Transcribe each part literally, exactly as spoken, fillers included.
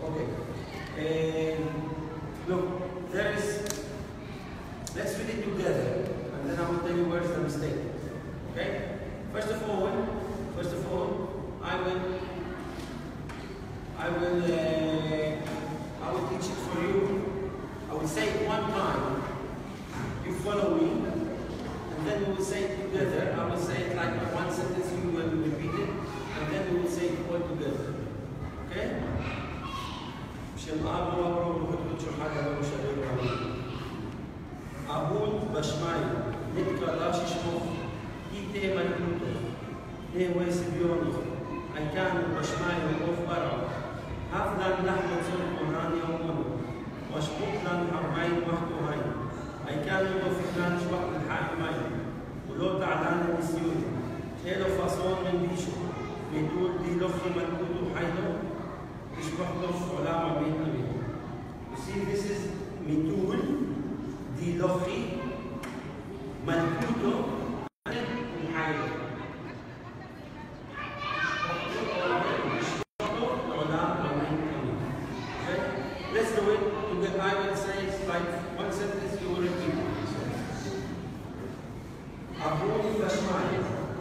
Okay. Um, look, there is, let's read it together, and then I will tell you where's the mistake. Okay? First of all, first of all, I will, I will, uh, I will teach it for you. I will say it one time. You follow me, and then we will say it together. I will say it like one sentence, you will repeat it, and then we will say it all together. Okay? Abun Bashmai, Nitka Lashishmo, Ite Malkuto, Newe Sibiono, I can Bashmai of Barrow, Haflan Lahman Sonani Omono, Washputlan Harmain Mahtuhain. I can go فلان شوق الحال ماي ولو تعلان النسيون هيلو فاصون من بيشو بيدول دي لخي ملكوتو حيدو يشبهتو في علامة بين أمين. You see, this is ميتول دي لخي ملكوتو حيدو. Let's do it together. I will say it's like one sentence, you will repeat it. Abun Bashmai.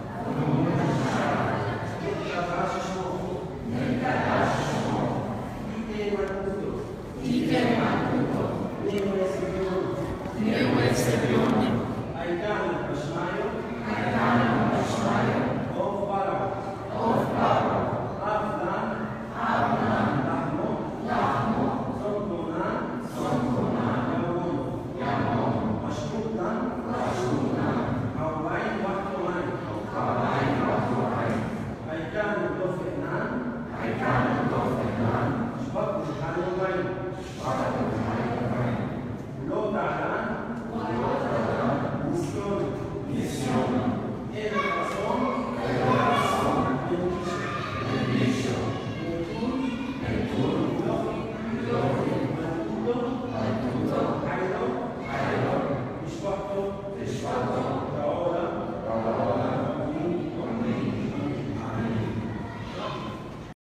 Nika Rashishmo. Nika Rashishmo. Ite Makuto. Ite Makuto. Newe Sibiono. Newe Sibiono. Aitan Bashmayo. Aitan Bashmayo. Of Baro. Of Baro. Avdan. Avdan. Lahmo. Lahmo. Shadi